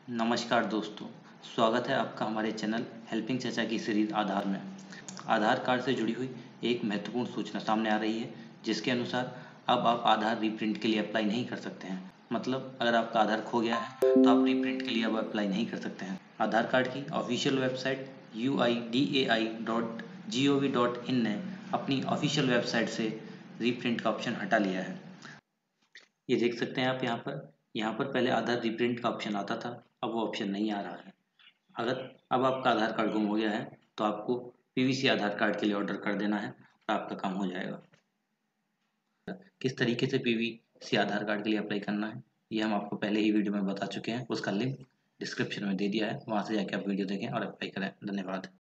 नमस्कार दोस्तों, स्वागत है आपका हमारे चैनल हेल्पिंग चचा की सीरीज आधार में। आधार कार्ड से जुड़ी हुई एक महत्वपूर्ण सूचना सामने आ रही है, जिसके अनुसार अब आप आधार रीप्रिंट के लिए अप्लाई नहीं कर सकते हैं। मतलब अगर आपका आधार खो गया है तो आप रीप्रिंट के लिए अब अप्लाई नहीं कर सकते हैं। आधार कार्ड की ऑफिशियल वेबसाइट uidai.gov.in ने अपनी ऑफिशियल वेबसाइट से रीप्रिंट का ऑप्शन हटा लिया है। ये देख सकते हैं आप यहाँ पर पहले आधार रीप्रिंट का ऑप्शन आता था, अब वो ऑप्शन नहीं आ रहा है। अगर अब आपका आधार कार्ड गुम हो गया है तो आपको पीवीसी आधार कार्ड के लिए ऑर्डर कर देना है और आपका काम हो जाएगा। किस तरीके से पीवीसी आधार कार्ड के लिए अप्लाई करना है ये हम आपको पहले ही वीडियो में बता चुके हैं, उसका लिंक डिस्क्रिप्शन में दे दिया है, वहाँ से जाके आप वीडियो देखें और अप्लाई करें। धन्यवाद।